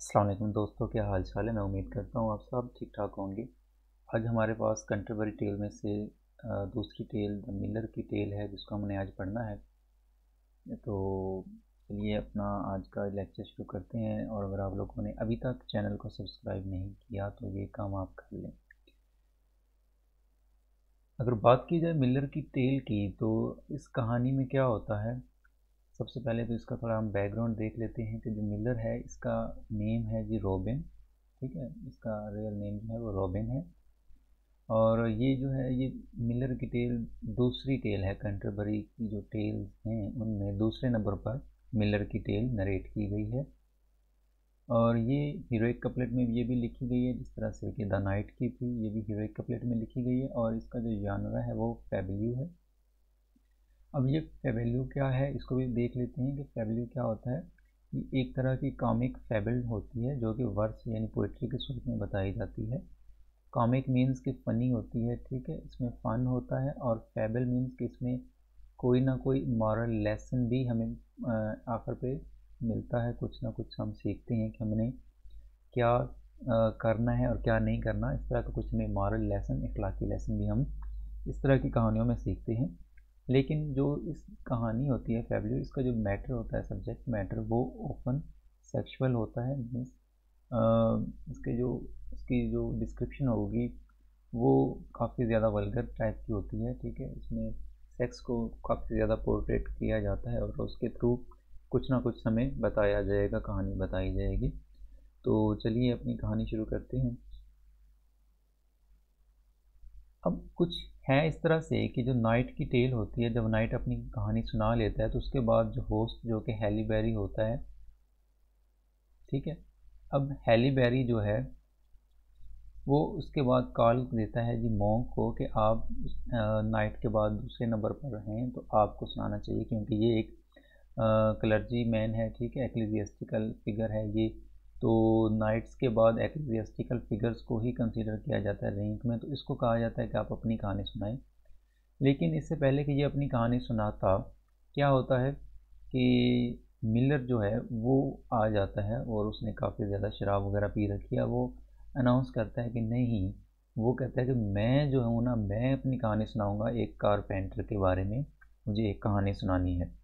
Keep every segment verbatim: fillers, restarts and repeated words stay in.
अस्सलाम वालेकुम दोस्तों, क्या हाल चाल है। मैं उम्मीद करता हूँ आप सब ठीक ठाक होंगे। आज हमारे पास कंट्रबरी टेल में से अ, दूसरी टेल द मिलर की टेल है जिसको हमने आज पढ़ना है। तो चलिए अपना आज का लेक्चर शुरू करते हैं। और अगर आप लोगों ने अभी तक चैनल को सब्सक्राइब नहीं किया तो ये काम आप कर लें। अगर बात की जाए मिलर की टेल की, तो इस कहानी में क्या होता है। सबसे पहले तो इसका थोड़ा हम बैकग्राउंड देख लेते हैं कि जो मिलर है इसका नेम है जी रॉबिन। ठीक है, इसका रियल नेम जो है वो रॉबिन है। और ये जो है ये मिलर की टेल दूसरी टेल है। कंट्रबरी की जो टेल्स हैं उनमें दूसरे नंबर पर मिलर की टेल नरेट की गई है। और ये हीरोइक कपलेट में ये भी लिखी गई है, जिस तरह से कि द नाइट की थी, ये भी हीरोइक कपलेट में लिखी गई है। और इसका जो जानरा है वो फेबल्यू है। अब ये फेबल्यू क्या है इसको भी देख लेते हैं कि फेबल्यू क्या होता है। ये एक तरह की कॉमिक फेबल होती है जो कि वर्स यानी पोइट्री के स्वरूप में बताई जाती है। कॉमिक मीन्स कि फ़नी होती है, ठीक है, इसमें फ़न होता है। और फेबल मीन्स कि इसमें कोई ना कोई मॉरल लेसन भी हमें आखिर पे मिलता है। कुछ ना कुछ हम सीखते हैं कि हमने क्या आ, करना है और क्या नहीं करना। इस तरह का कुछ हमें मॉरल लेसन, इखलाकी लेसन भी हम इस तरह की कहानियों में सीखते हैं। लेकिन जो इस कहानी होती है फेबल्यू, इसका जो मैटर होता है, सब्जेक्ट मैटर, वो ओपन सेक्सुअल होता है। मीन्स इसके जो इसकी जो डिस्क्रिप्शन होगी वो काफ़ी ज़्यादा वल्गर टाइप की होती है। ठीक है, इसमें सेक्स को काफ़ी ज़्यादा पोर्ट्रेट किया जाता है और उसके थ्रू कुछ ना कुछ हमें बताया जाएगा, कहानी बताई जाएगी। तो चलिए अपनी कहानी शुरू करते हैं। अब कुछ है इस तरह से कि जो नाइट की टेल होती है, जब नाइट अपनी कहानी सुना लेता है तो उसके बाद जो होस्ट जो कि हैली बेरी होता है, ठीक है, अब हैली बेरी जो है वो उसके बाद कॉल देता है जी मॉन्क को कि आप नाइट के बाद दूसरे नंबर पर हैं तो आपको सुनाना चाहिए, क्योंकि ये एक क्लर्जी मैन है, ठीक है, एक्लीजियस्टिकल फिगर है ये। तो नाइट्स के बाद एक्लीजियस्टिकल फिगर्स को ही कंसीडर किया जाता है रैंक में, तो इसको कहा जाता है कि आप अपनी कहानी सुनाएं। लेकिन इससे पहले कि ये अपनी कहानी सुनाता, क्या होता है कि मिलर जो है वो आ जाता है और उसने काफ़ी ज़्यादा शराब वगैरह पी रखी है। वो अनाउंस करता है कि नहीं, वो कहता है कि मैं जो हूँ ना, मैं अपनी कहानी सुनाऊंगा एक कारपेंटर के बारे में, मुझे एक कहानी सुनानी है।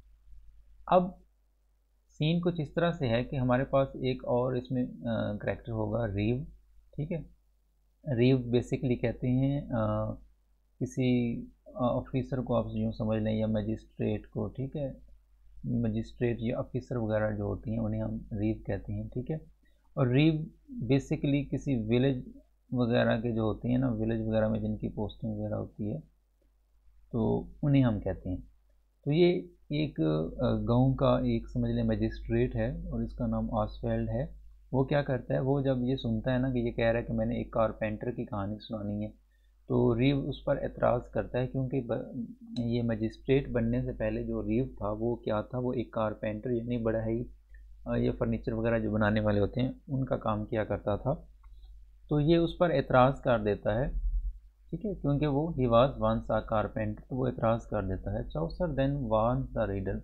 अब सीन कुछ इस तरह से है कि हमारे पास एक और इसमें करेक्टर होगा, रीव। ठीक है, रीव बेसिकली कहते हैं आ, किसी ऑफिसर को, आप यूँ समझ लें, या मजिस्ट्रेट को। ठीक है, मजिस्ट्रेट या ऑफिसर वगैरह जो होती हैं उन्हें हम रीव कहते हैं। ठीक है, और रीव बेसिकली किसी विलेज वगैरह के जो होती हैं ना, विलेज वगैरह में जिनकी पोस्टिंग वगैरह होती है तो उन्हें हम कहते हैं। तो ये एक गांव का एक समझ लें मजिस्ट्रेट है और इसका नाम ऑसवेल्ड है। वो क्या करता है, वो जब ये सुनता है ना कि ये कह रहा है कि मैंने एक कारपेंटर की कहानी सुनानी है, तो रीव उस पर एतराज़ करता है, क्योंकि ये मजिस्ट्रेट बनने से पहले जो रीव था वो क्या था, वो एक कारपेंटर यानी बड़ा ही ये फर्नीचर वगैरह जो बनाने वाले होते हैं उनका काम किया करता था। तो ये उस पर एतराज़ कर देता है, ठीक है, क्योंकि वो he was once a carpenter, तो वो एतराज़ कर देता है। Chaucer then warn the reader.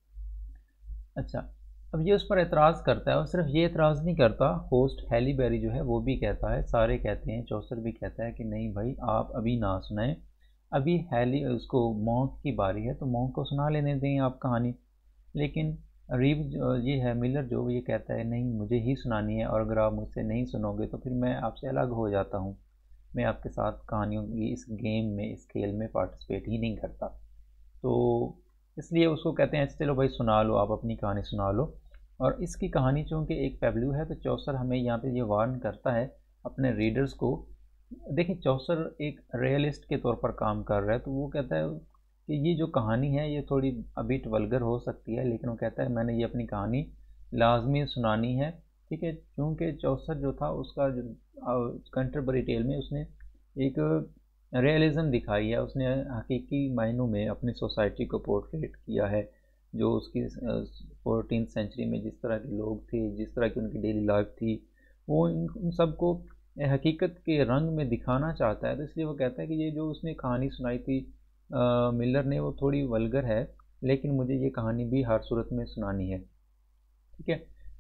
अच्छा, अब ये उस पर एतराज़ करता है और सिर्फ ये एतराज़ नहीं करता, होस्ट हैली बेरी जो है वो भी कहता है, सारे कहते हैं, चौसर भी कहता है कि नहीं भाई आप अभी ना सुनाएं, अभी हैली उसको मॉन्क की बारी है, तो मॉन्क को सुना लेने दें आप कहानी। लेकिन रीव ये है मिलर जो, ये कहता है नहीं मुझे ही सुनानी है, और अगर आप मुझसे नहीं सुनोगे तो फिर मैं आपसे अलग हो जाता हूँ, मैं आपके साथ कहानियों की इस गेम में, इस खेल में पार्टिसिपेट ही नहीं करता। तो इसलिए उसको कहते हैं चलो भाई सुना लो, आप अपनी कहानी सुना लो। और इसकी कहानी चूँकि एक पेबलू है तो चौसर हमें यहाँ पे ये वार्न करता है अपने रीडर्स को। देखिए चौसर एक रियलिस्ट के तौर पर काम कर रहा है, तो वो कहता है कि ये जो कहानी है ये थोड़ी अबिट वल्गर हो सकती है, लेकिन वो कहता है मैंने ये अपनी कहानी लाजमी सुनानी है। ठीक है, क्योंकि चौसर जो था उसका जो कंट्रबरी टेल में उसने एक रियलिज़म दिखाई है, उसने हकीकी मायनों में अपनी सोसाइटी को पोर्ट्रेट किया है, जो उसकी फोर्टीन सेंचुरी में जिस तरह के लोग थे, जिस तरह की उनकी डेली लाइफ थी, वो इन सबको हकीकत के रंग में दिखाना चाहता है। तो इसलिए वो कहता है कि ये जो उसने कहानी सुनाई थी आ, मिलर ने, वो थोड़ी वल्गर है, लेकिन मुझे ये कहानी भी हर सूरत में सुनानी है। ठीक है,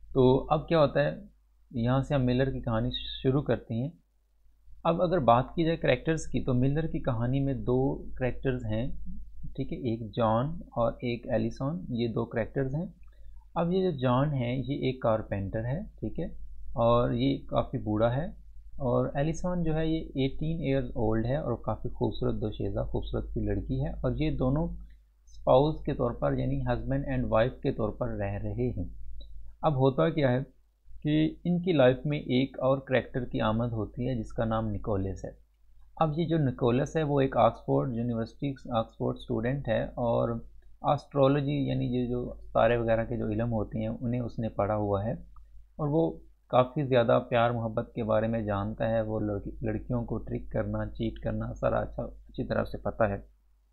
तो अब क्या होता है, यहाँ से हम मिलर की कहानी शुरू करते हैं। अब अगर बात की जाए करैक्टर्स की, तो मिलर की कहानी में दो करैक्टर्स हैं, ठीक है, एक जॉन और एक एलिसन, ये दो करैक्टर्स हैं। अब ये जो जॉन है ये एक कारपेंटर है, ठीक है, और ये काफ़ी बूढ़ा है। और एलिसन जो है ये अठारह ईयर्स ओल्ड है और काफ़ी खूबसूरत दोशीज़ा खूबसूरत सी लड़की है, और ये दोनों स्पाउस के तौर पर यानी हस्बैंड एंड वाइफ के तौर पर रह रहे हैं। अब होता क्या है कि इनकी लाइफ में एक और करैक्टर की आमद होती है जिसका नाम निकोलस है। अब ये जो निकोलस है वो एक ऑक्सफोर्ड यूनिवर्सिटी ऑक्सफोर्ड स्टूडेंट है, और एस्ट्रोलॉजी यानी ये जो तारे वगैरह के जो इल्म होते हैं उन्हें उसने पढ़ा हुआ है, और वो काफ़ी ज़्यादा प्यार मोहब्बत के बारे में जानता है। वो लड़की लड़कियों को ट्रिक करना, चीट करना सारा अच्छा अच्छी तरह से पता है।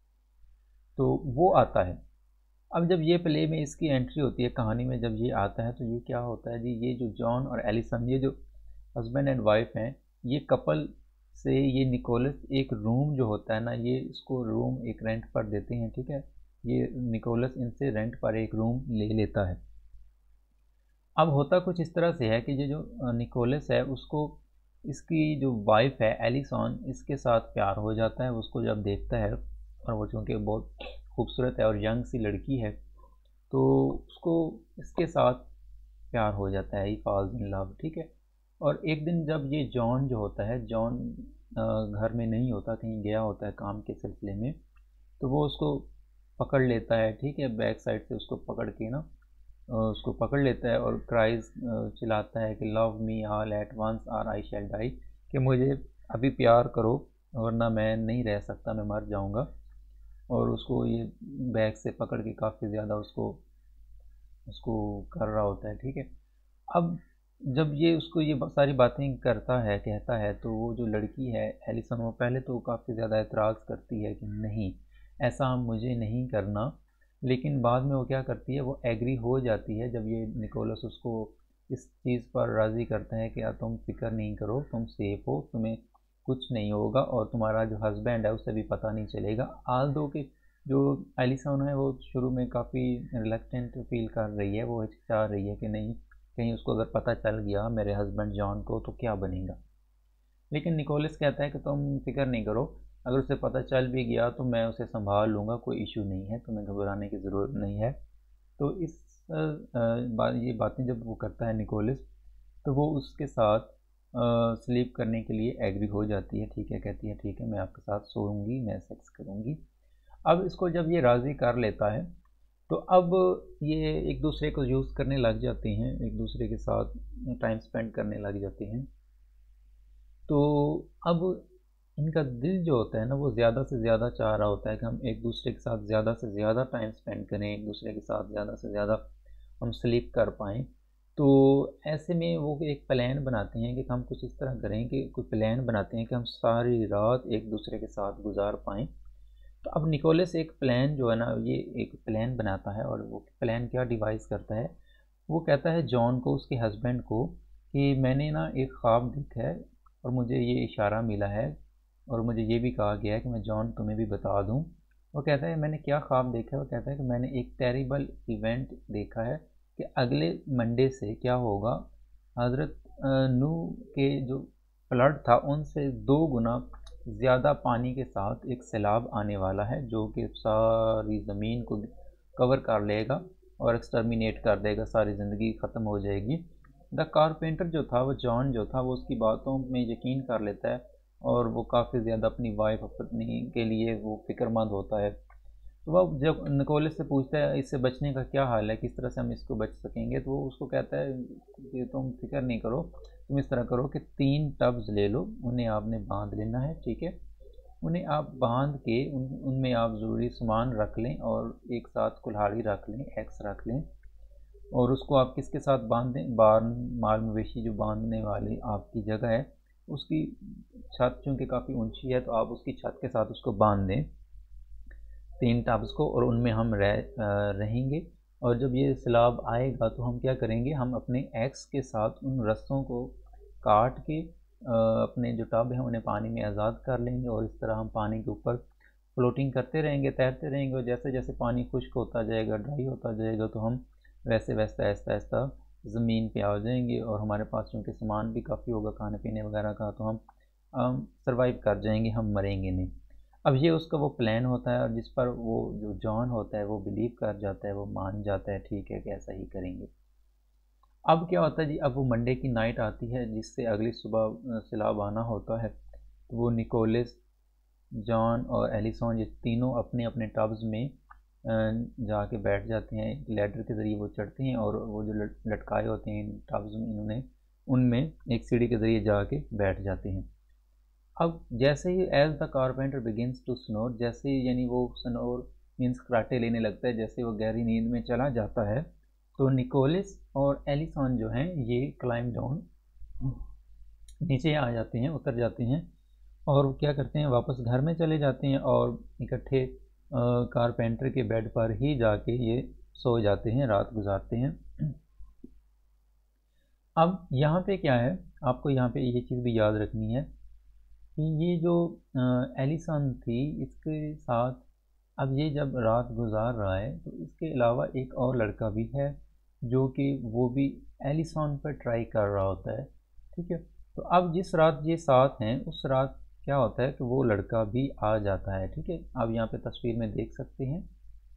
तो वो आता है। अब जब ये प्ले में इसकी एंट्री होती है कहानी में, जब ये आता है तो ये क्या होता है जी, ये जो जॉन और एलिसन ये जो हस्बैंड एंड वाइफ हैं, ये कपल से ये निकोलस एक रूम जो होता है ना, ये इसको रूम एक रेंट पर देते हैं, ठीक है। ये निकोलस इनसे रेंट पर एक रूम ले लेता है। अब होता कुछ इस तरह से है कि ये जो निकोलस है उसको इसकी जो वाइफ है एलिसन, इसके साथ प्यार हो जाता है। उसको जब देखता है, और वो चूँकि बहुत खूबसूरत है और यंग सी लड़की है, तो उसको इसके साथ प्यार हो जाता है, ही फॉल्स इन लव, ठीक है। और एक दिन जब ये जॉन जो होता है, जॉन घर में नहीं होता, कहीं गया होता है काम के सिलसिले में, तो वो उसको पकड़ लेता है, ठीक है, बैक साइड से उसको पकड़ के ना उसको पकड़ लेता है और क्राइज चिल्लाता है कि love me all at once और आई शैल डाई, कि मुझे अभी प्यार करो वरना मैं नहीं रह सकता, मैं मर जाऊंगा। और उसको ये बैग से पकड़ के काफ़ी ज़्यादा उसको उसको कर रहा होता है, ठीक है। अब जब ये उसको ये सारी बातें करता है, कहता है, तो वो जो लड़की है एलिसन, वो पहले तो काफ़ी ज़्यादा एतराज़ करती है कि नहीं, ऐसा मुझे नहीं करना। लेकिन बाद में वो क्या करती है, वो एग्री हो जाती है जब ये निकोलस उसको इस चीज़ पर राज़ी करता है कि यार तुम फिक्र नहीं करो, तुम सेफ हो, तुम्हें कुछ नहीं होगा, और तुम्हारा जो हस्बैंड है उसे भी पता नहीं चलेगा। आल दो कि जो एलिसन है वो शुरू में काफ़ी रिलक्टेंट फील कर रही है, वो हिचकिचा रही है कि नहीं, कहीं उसको अगर पता चल गया मेरे हस्बैंड जॉन को तो क्या बनेगा। लेकिन निकोलस कहता है कि तुम फिक्र नहीं करो, अगर उसे पता चल भी गया तो मैं उसे संभाल लूँगा, कोई इशू नहीं है, तुम्हें घबराने की ज़रूरत नहीं है। तो इस बा, ये बातें जब वो करता है निकोलस, तो वो उसके साथ स्लीप करने के लिए एग्री हो जाती है, ठीक है, कहती है ठीक है मैं आपके साथ सोऊंगी, मैं सेक्स करूँगी। अब इसको जब ये राज़ी कर लेता है, तो अब ये एक दूसरे को यूज़ करने लग जाते हैं, एक दूसरे के साथ टाइम स्पेंड करने लग जाते हैं। तो अब इनका दिल जो होता है ना, वो ज़्यादा से ज़्यादा चाह रहा होता है कि हम एक दूसरे के साथ ज़्यादा से ज़्यादा टाइम स्पेंड करें, एक दूसरे के साथ ज़्यादा से ज़्यादा हम स्लीप कर पाएँ। तो ऐसे में वो एक प्लान बनाते हैं कि हम कुछ इस तरह करें, कि कोई प्लान बनाते हैं कि हम सारी रात एक दूसरे के साथ गुजार पाएँ। तो अब निकोलस एक प्लान जो है ना, ये एक प्लान बनाता है, और वो प्लान क्या डिवाइस करता है, वो कहता है जॉन को, उसके हस्बैंड को, कि मैंने ना एक ख्वाब देखा है और मुझे ये इशारा मिला है, और मुझे ये भी कहा गया है कि मैं जॉन तुम्हें भी बता दूं। वो कहता है मैंने क्या ख्वाब देखा है, वो कहता है कि मैंने एक टेरिबल इवेंट देखा है कि अगले मंडे से क्या होगा, हज़रत नूह के जो फ्लड था उनसे दो गुना ज़्यादा पानी के साथ एक सैलाब आने वाला है, जो कि सारी ज़मीन को कवर कर लेगा और एक्सटर्मिनेट कर देगा, सारी ज़िंदगी ख़त्म हो जाएगी। द कारपेंटर जो था, वो जॉन जो था, वो उसकी बातों में यकीन कर लेता है, और वो काफ़ी ज़्यादा अपनी वाइफ अपनी के लिए वो फ़िक्रमंद होता है। तो वह जब निकोलस से पूछता है इससे बचने का क्या हाल है, किस तरह से हम इसको बच सकेंगे, तो वो उसको कहता है कि तुम फिक्र नहीं करो, तुम इस तरह करो कि तीन टब्स ले लो, उन्हें आपने बांध लेना है, ठीक है। उन्हें आप बांध के उन उनमें आप ज़रूरी सामान रख लें, और एक साथ कुल्हाड़ी रख लें, एक्स रख लें, और उसको आप किसके साथ बांध दें, बार माल मवेशी जो बांधने वाली आपकी जगह है उसकी छत चूँकि काफ़ी ऊंची है, तो आप उसकी छत के साथ उसको बांध दें, तीन टब्स को, और उनमें हम रह रहेंगे। और जब ये सैलाब आएगा तो हम क्या करेंगे, हम अपने एक्स के साथ उन रस्सों को काट के अपने जो टब हैं उन्हें पानी में आज़ाद कर लेंगे, और इस तरह हम पानी के ऊपर फ्लोटिंग करते रहेंगे, तैरते रहेंगे, और जैसे जैसे पानी खुश्क होता जाएगा, ड्राई होता जाएगा, तो हम वैसे वैसे आहिस्ता आहिस्ता ज़मीन पे आ जाएंगे और हमारे पास चूँकि सामान भी काफ़ी होगा खाने पीने वगैरह का, तो हम हम सर्वाइव कर जाएंगे, हम मरेंगे नहीं। अब ये उसका वो प्लान होता है और जिस पर वो जो जॉन होता है वो बिलीव कर जाता है, वो मान जाता है, ठीक है कि ऐसा ही करेंगे। अब क्या होता है जी, अब वो मंडे की नाइट आती है जिससे अगली सुबह सैलाब आना होता है। तो वो निकोलस, जॉन और एलिसन ये तीनों अपने अपने टब्स में जाके बैठ जाते हैं। लैडर के ज़रिए वो चढ़ते हैं और वो जो लटकाए होते हैं टब्स में इन्होंने, उनमें एक सीढ़ी के ज़रिए जाके बैठ जाते हैं। अब जैसे ही as the carpenter begins to snore, जैसे ही यानी वो स्नोर मीन्स कराटे लेने लगता है, जैसे वो गहरी नींद में चला जाता है, तो निकोलस और एलिसन जो हैं ये क्लाइम डाउन, नीचे आ जाते हैं, उतर जाते हैं और क्या करते हैं, वापस घर में चले जाते हैं और इकट्ठे कारपेंटर के बेड पर ही जाके ये सो जाते हैं, रात गुजारते हैं। अब यहाँ पे क्या है, आपको यहाँ पे ये चीज़ भी याद रखनी है कि ये जो एलिसन थी इसके साथ अब ये जब रात गुजार रहा है तो इसके अलावा एक और लड़का भी है जो कि वो भी एलिसन पर ट्राई कर रहा होता है, ठीक है। तो अब जिस रात ये साथ हैं उस रात क्या होता है कि वो लड़का भी आ जाता है, ठीक है। आप यहाँ पे तस्वीर में देख सकते हैं,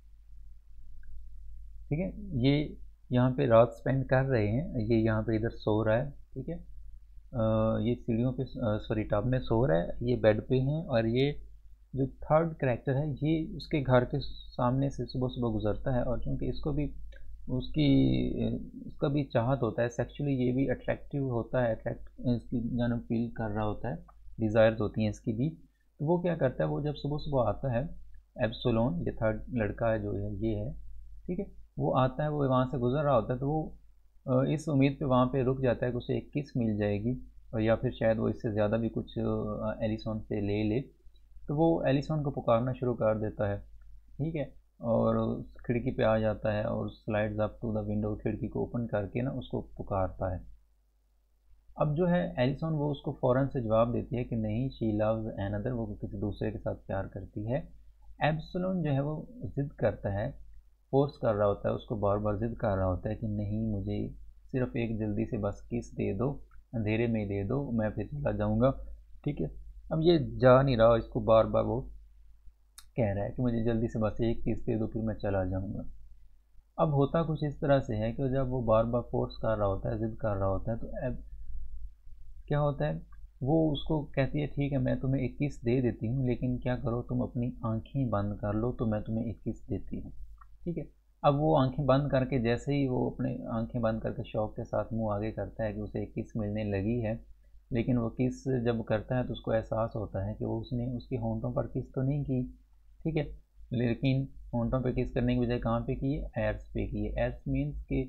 ठीक है। ये यहाँ पे रात स्पेंड कर रहे हैं, ये यहाँ पे इधर सो रहा है, ठीक है। ये सीढ़ियों पे सॉरी टब में सो रहा है, ये बेड पे हैं और ये जो थर्ड कैरेक्टर है ये उसके घर के सामने से सुबह सुबह गुजरता है और क्योंकि इसको भी उसकी इसका भी चाहत होता है, सेक्सुअली ये भी अट्रैक्टिव होता है, अट्रैक्ट इसकी जान फील कर रहा होता है, डिज़ायर्स होती हैं इसकी भी। तो वो क्या करता है, वो जब सुबह सुबह आता है, एब्सोलोन ये थर्ड लड़का है जो है ये है, ठीक है। वो आता है, वो वहाँ से गुजर रहा होता है, तो वो इस उम्मीद पे वहाँ पे रुक जाता है कि उसे एक किस मिल जाएगी और या फिर शायद वो इससे ज़्यादा भी कुछ एलिसन से ले ले। तो वो एलिसन को पुकारना शुरू कर देता है, ठीक है, और खिड़की पे आ जाता है और slides up to the window, खिड़की को ओपन करके ना उसको पुकारता है। अब जो है एलिसन वो उसको फ़ौरन से जवाब देती है कि नहीं, शी लव्स अनदर, वो किसी दूसरे के साथ प्यार करती है। एब्सोलोन जो है वो ज़िद करता है, फोर्स कर रहा होता है, उसको बार बार ज़िद कर रहा होता है कि नहीं, मुझे सिर्फ एक जल्दी से बस किस दे दो, अंधेरे में दे दो, मैं फिर चला जाऊँगा, ठीक है। अब ये जा नहीं रहा, इसको बार बार वो कह रहा है कि मुझे जल्दी से बस एक किस दे दो फिर मैं चला जाऊँगा। अब होता कुछ इस तरह से है कि जब वो बार बार फोर्स कर रहा होता है, ज़िद कर रहा होता है, तो अब क्या होता है, वो उसको कहती है ठीक है मैं तुम्हें एक किस दे देती हूँ, लेकिन क्या करो तुम अपनी आंखें बंद कर लो तो मैं तुम्हें एक किस देती हूँ, ठीक है। अब वो आंखें बंद करके जैसे ही वो अपने आंखें बंद करके शौक के साथ मुंह आगे करता है कि उसे एक किस मिलने लगी है, लेकिन वो किस जब करता है तो उसको एहसास होता है कि वो उसने उसकी होंठों पर किस तो नहीं की, ठीक है, लेकिन होंठों पे किस करने की बजाय कहाँ पे की है, एर्स पे की है। एर्स मीन्स कि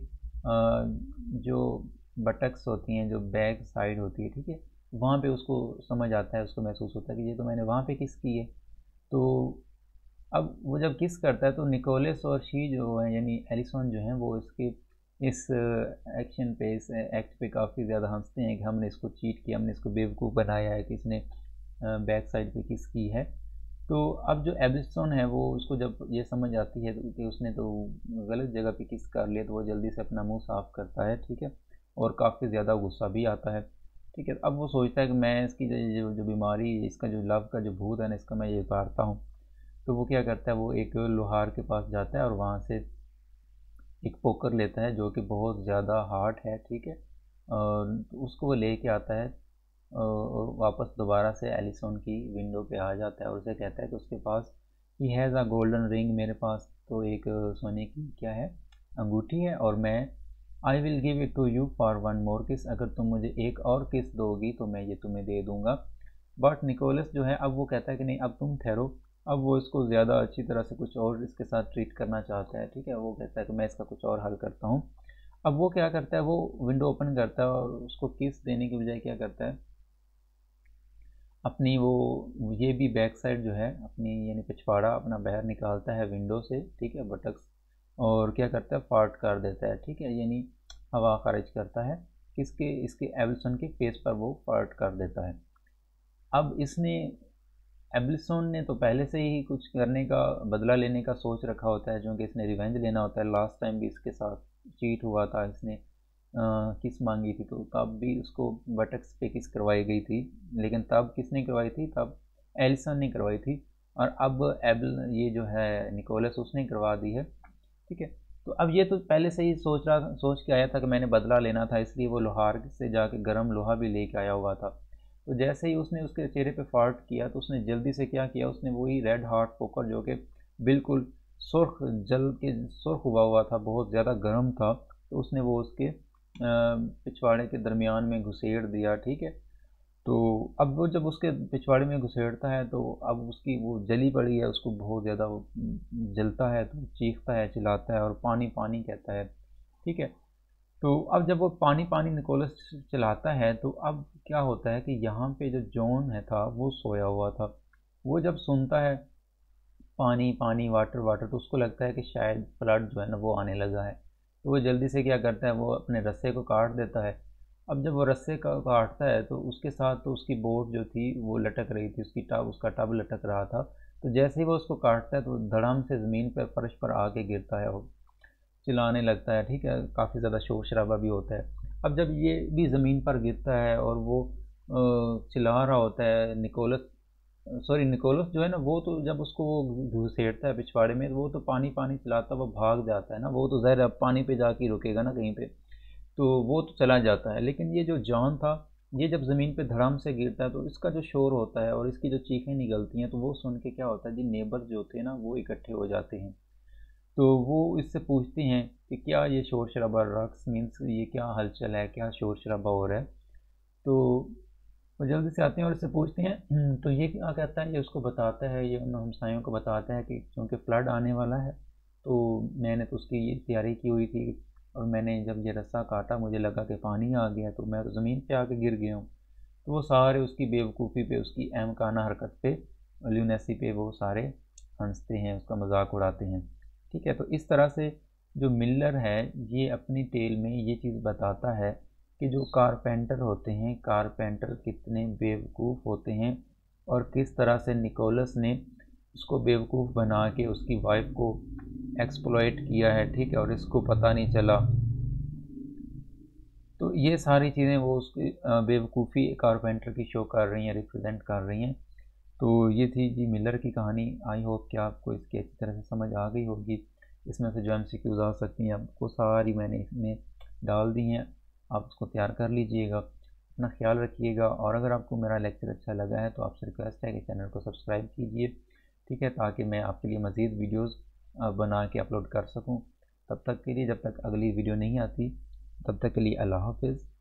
जो बटक्स होती हैं, जो बैक साइड होती है, ठीक है, वहाँ पे उसको समझ आता है, उसको महसूस होता है कि ये तो मैंने वहाँ पे किस की है। तो अब वो जब किस करता है तो निकोलस और शी जो है यानी एलिसन जो हैं वो इसके इस एक्शन पे, इस एक्ट पे काफ़ी ज़्यादा हंसते हैं कि हमने इसको चीट किया, हमने इसको बेवकूफ़ बनाया है कि इसने बैक साइड पे किस की है। तो अब जो एलिसन है वो उसको जब ये समझ आती है तो कि उसने तो गलत जगह पे किस कर लिया, तो वो जल्दी से अपना मुंह साफ़ करता है, ठीक है, और काफ़ी ज़्यादा गुस्सा भी आता है, ठीक है। अब वो सोचता है कि मैं इसकी जो जो बीमारी, इसका जो लव का जो भूत है ना, इसका मैं ये उतारता हूँ। तो वो क्या करता है, वो एक लोहार के पास जाता है और वहाँ से एक पोकर लेता है जो कि बहुत ज़्यादा हार्ड है, ठीक है, और उसको वो ले कर आता है और वापस दोबारा से एलिसन की विंडो पे आ जाता है और उसे कहता है कि उसके पास he has a golden ring, मेरे पास तो एक सोने की क्या है, अंगूठी है, और मैं I will give it to you for one more kiss, अगर तुम मुझे एक और किस दोगी तो मैं ये तुम्हें दे दूँगा। बट निकोलस जो है अब वो कहता है कि नहीं, अब तुम ठहरो। अब वो इसको ज़्यादा अच्छी तरह से कुछ और इसके साथ ट्रीट करना चाहता है, ठीक है, वो कहता है कि मैं इसका कुछ और हल करता हूँ। अब वो क्या करता है, वो विंडो ओपन करता है और उसको किस देने की बजाय क्या करता है, अपनी वो ये भी बैक साइड जो है अपनी यानी पिछवाड़ा अपना बाहर निकालता है विंडो से, ठीक है, बटक्स, और क्या करता है, फार्ट कर देता है, ठीक है, यानी हवा खारिज करता है, किसके, इसके एलिसन के फेस पर वो फार्ट कर देता है। अब इसने एलिसन ने तो पहले से ही कुछ करने का, बदला लेने का सोच रखा होता है, क्योंकि इसने रिवेंज लेना होता है, लास्ट टाइम भी इसके साथ चीट हुआ था, इसने किस मांगी थी, तो तब भी उसको बटक्स पे किस करवाई गई थी, लेकिन तब किसने करवाई थी, तब एलिसन ने करवाई थी, और अब एबल ये जो है निकोलस उसने करवा दी है। ठीक है, तो अब ये तो पहले से ही सोच रहा सोच के आया था कि मैंने बदला लेना था, इसलिए वो लोहार से जाके गर्म लोहा भी लेके आया हुआ था। तो जैसे ही उसने उसके चेहरे पे फाट किया तो उसने जल्दी से क्या किया, उसने वही रेड हार्ट पोकर जो कि बिल्कुल सुर्ख जल के सुर्ख हुआ हुआ था, बहुत ज़्यादा गर्म था, तो उसने वो उसके पिछवाड़े के दरमियान में घुसेड़ दिया। ठीक है, तो अब वो जब उसके पिछवाड़े में घुसेड़ता है तो अब उसकी वो जली पड़ी है, उसको बहुत ज़्यादा वो जलता है, तो चीखता है, चिल्लाता है और पानी पानी कहता है। ठीक है, तो अब जब वो पानी पानी निकोलस चिल्लाता है तो अब क्या होता है कि यहाँ पे जो जॉन है था वो सोया हुआ था। वो जब सुनता है पानी पानी वाटर वाटर, तो उसको लगता है कि शायद फ्लड जो है ना वो आने लगा है, तो वो जल्दी से क्या करता है, वो अपने रस्से को काट देता है। अब जब वो रस्से का काटता है तो उसके साथ तो उसकी बोट जो थी वो लटक रही थी, उसकी टब उसका टब लटक रहा था। तो जैसे ही वो उसको काटता है तो धड़ाम से ज़मीन पर फर्श पर आके गिरता है, वो चिल्लाने लगता है। ठीक है, काफ़ी ज़्यादा शोर शराबा भी होता है। अब जब ये भी ज़मीन पर गिरता है और वो अ, चिल्ला रहा होता है, निकोलस सॉरी निकोलस जो है ना, वो तो जब उसको वो घुसेड़ता है पिछवाड़े में, तो वो तो पानी पानी चिल्लाता वो भाग जाता है ना, वो तो ज़ाहिर है अब पानी पे जाके ही रुकेगा ना कहीं पे, तो वो तो चला जाता है। लेकिन ये जो जॉन था, ये जब ज़मीन पे धड़ाम से गिरता है तो इसका जो शोर होता है और इसकी जो चीखें निकलती हैं, तो वो सुन के क्या होता है जी, नेबर जो होते हैं ना वो इकट्ठे हो जाते हैं। तो वो इससे पूछते हैं कि क्या ये शोर शराबा, रक्स मीन्स ये क्या हलचल है, क्या शोर शराबा हो रहा है। तो वो जल्दी से आते हैं और इससे पूछते हैं। "हम्म, तो ये क्या कहता है, ये उसको बताता है, ये उन हमसायों को बताता है कि क्योंकि फ्लड आने वाला है, तो मैंने तो उसकी ये तैयारी की हुई थी, और मैंने जब ये रस्सा काटा मुझे लगा कि पानी आ गया, तो मैं तो ज़मीन पे आके गिर गया हूँ। तो वो सारे उसकी बेवकूफ़ी पे, उसकी अहमकाना हरकत पे, ल्यूनेसी पे वो सारे हंसते हैं, उसका मजाक उड़ाते हैं। ठीक है, तो इस तरह से जो मिलर है ये अपनी टेल में ये चीज़ बताता है कि जो कारपेंटर होते हैं, कारपेंटर कितने बेवकूफ़ होते हैं, और किस तरह से निकोलस ने उसको बेवकूफ़ बना के उसकी वाइफ को एक्सप्लॉइट किया है। ठीक है, और इसको पता नहीं चला। तो ये सारी चीज़ें वो उसकी बेवकूफ़ी कारपेंटर की शो कर रही हैं, रिप्रेजेंट कर रही हैं। तो ये थी जी मिलर की कहानी। आई होप कि आपको इसकी अच्छी तरह से समझ आ गई होगी। इसमें से जो एम सी क्यूज़ आ सकती हैं आपको सारी मैंने इसमें डाल दी हैं, आप उसको तैयार कर लीजिएगा। अपना ख्याल रखिएगा, और अगर आपको मेरा लेक्चर अच्छा लगा है तो आपसे रिक्वेस्ट है कि चैनल को सब्सक्राइब कीजिए। ठीक है, ताकि मैं आपके लिए मज़ीद वीडियोज़ बना के अपलोड कर सकूँ। तब तक के लिए, जब तक अगली वीडियो नहीं आती, तब तक के लिए अल्लाह हाफ़िज़।